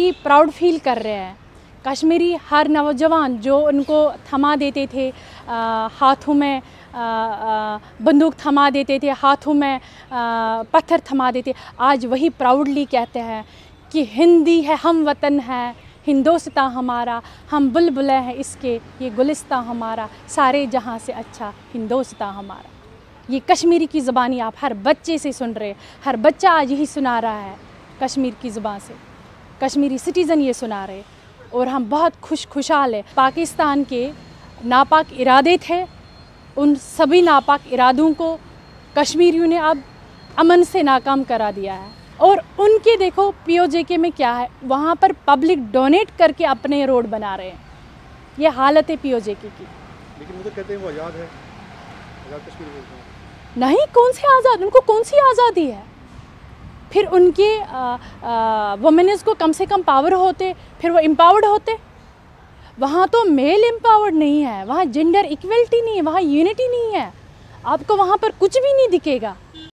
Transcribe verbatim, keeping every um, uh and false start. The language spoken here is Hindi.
कश्मीरी प्राउड फील कर रहे हैं। कश्मीरी हर नौजवान जो उनको थमा देते थे, आ, हाथों में आ, आ, बंदूक थमा देते थे, हाथों में आ, पत्थर थमा देते, आज वही प्राउडली कहते हैं कि हिंदी है, हम वतन है, हिंदोस्तां हमारा, हम बुलबुलें हैं इसके, ये गुलिस्तां हमारा, सारे जहां से अच्छा हिंदोस्तां हमारा। ये कश्मीरी की ज़बानी आप हर बच्चे से सुन रहे हैं, हर बच्चा आज यही सुना रहा है कश्मीर की ज़बान से, कश्मीरी सिटीज़न ये सुना रहे, और हम बहुत खुश खुशहाल है। पाकिस्तान के नापाक इरादे थे, उन सभी नापाक इरादों को कश्मीरियों ने अब अमन से नाकाम करा दिया है। और उनके देखो पीओजेके में क्या है, वहाँ पर पब्लिक डोनेट करके अपने रोड बना रहे हैं, ये हालत है पीओजेके की। लेकिन वो तो कहते हैं वो आज़ाद है, आज़ाद कश्मीर बोलते हैं। नहीं, कौन से आज़ाद, उनको कौन सी आज़ादी है? फिर उनके वुमेन्स को कम से कम पावर होते, फिर वो एम्पावर्ड होते। वहाँ तो मेल एम्पावर्ड नहीं है, वहाँ जेंडर इक्वलिटी नहीं है, वहाँ यूनिटी नहीं है, आपको वहाँ पर कुछ भी नहीं दिखेगा।